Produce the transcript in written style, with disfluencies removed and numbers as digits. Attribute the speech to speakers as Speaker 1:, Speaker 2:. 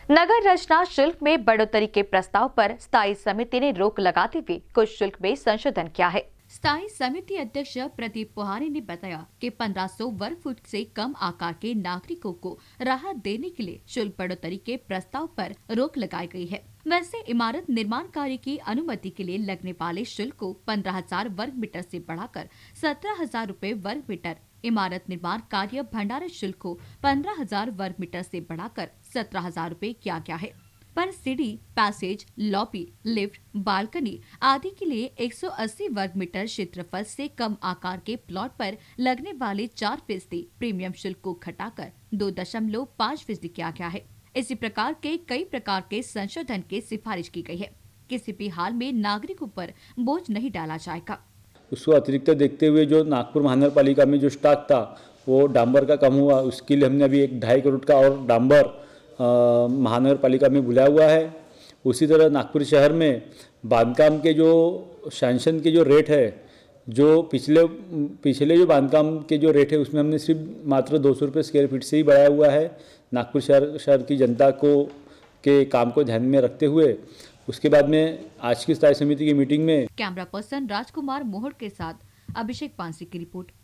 Speaker 1: नगर रचना शुल्क में बढ़ोतरी के प्रस्ताव पर स्थायी समिति ने रोक लगाते हुए कुछ शुल्क में संशोधन किया है। स्थायी समिति अध्यक्ष प्रदीप पोहारे ने बताया कि 1500 वर्ग फुट से कम आकार के नागरिकों को राहत देने के लिए शुल्क बढ़ोतरी के प्रस्ताव पर रोक लगाई गई है। वैसे इमारत निर्माण कार्य की अनुमति के लिए लगने वाले शुल्क को 15,000 वर्ग मीटर से बढ़ाकर 17,000 रूपए वर्ग मीटर, इमारत निर्माण कार्य भंडारण शुल्क को 15,000 वर्ग मीटर से बढ़ाकर 17,000 रूपए किया गया है। पर सीढ़ी, पैसेज, लॉबी, लिफ्ट, बालकनी आदि के लिए 180 वर्ग मीटर क्षेत्रफल से कम आकार के प्लॉट पर लगने वाले 4% प्रीमियम शुल्क को घटाकर 2.5% किया गया है। इसी प्रकार के कई प्रकार के संशोधन की सिफारिश की गई है। किसी भी हाल में नागरिकों पर बोझ नहीं डाला जाएगा।
Speaker 2: उसको अतिरिक्त देखते हुए जो नागपुर महानगर पालिका में जो स्टॉक था वो डांबर का कम हुआ, उसके लिए हमने अभी 2.5 करोड़ का और डांबर महानगर पालिका में बुलाया हुआ है। उसी तरह नागपुर शहर में बांधकाम के जो सैंक्शन के जो रेट है, जो पिछले जो बांधकाम के जो रेट है उसमें हमने सिर्फ मात्र 200 रुपये स्क्वायर फीट से ही बढ़ाया हुआ है। नागपुर शहर की जनता के काम को ध्यान में रखते हुए उसके बाद में आज की स्थायी समिति की मीटिंग में
Speaker 1: कैमरा पर्सन राजकुमार मोहड़ के साथ अभिषेक पांसे की रिपोर्ट।